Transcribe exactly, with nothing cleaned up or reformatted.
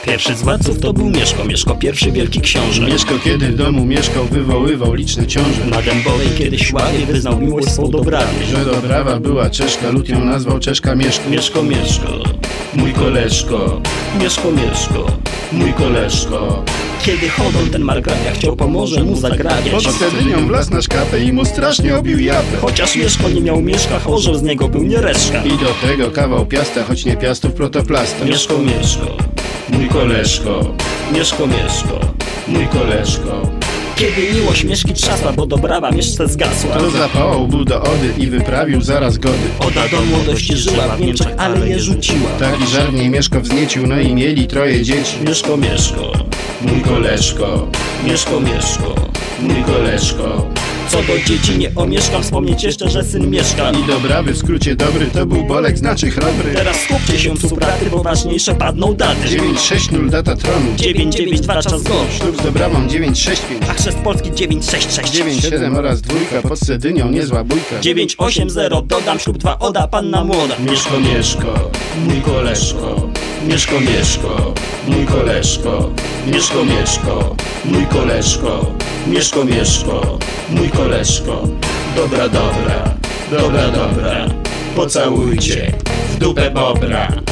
Pierwszy z władców to był Mieszko, Mieszko pierwszy wielki książę. Mieszko kiedy w domu mieszkał, wywoływał liczne ciąże. Na Dębowej kiedyś ławie wyznał miłość swą Dobrawie. Że Dobrawa była Czeszka, lud ją nazwał Czeszka Mieszko. Mieszko, Mieszko, Mój koleżko, Mieszko, Mieszko, mój koleżko. kiedy chodą ten margrabia chciał po morze mu zagrabiać. Pod Cedynią wlazł na szkapę i mu strasznie obił japę. Chociaż Mieszko nie miał mieszka, orzeł z niego był nie reszka. I do tego kawał piasta, choć nie piastów protoplasta. Mieszko, Mieszko, mój koleżko, Mieszko, Mieszko, mój koleżko. kiedy miłość Mieszki trzasła, bo Dobrawa Mieszce zgasła. To zapałał był do Ody i wyprawił zaraz gody. Oda do młodości żyła w Niemczech, ale je rzuciła. Taki żar w niej Mieszko wzniecił, no i mieli troje dzieci. Mieszko, Mieszko, Mój koleżko, Mieszko, Mieszko, mój koleżko. co do dzieci nie omieszkam wspomnieć jeszcze, że syn Mieszka. I Dobrawy w skrócie dobry to był Bolek, znaczy chrobry. Teraz skupcie się cupraty, bo ważniejsze padną daty. dziewięć sześć nul data tronu, dziewięć dziewięć dwa czas zgorz, ślub z Dobrawą dziewięć sześć pięć, a chrzest Polski dziewięć sześć sześć dziewięć siedem oraz dwójka pod Cedynią niezła bójka. dziewięć osiem zero dodam ślub dwa Oda panna młoda. Mieszko, Mieszko, mój koleżko, Mieszko, Mieszko, mój koleżko, Mieszko, Mieszko, mój koleżko, Mieszko, Mieszko, mój koleżko. Dobra, dobra, dobra, dobra, pocałujcie w dupę bobra.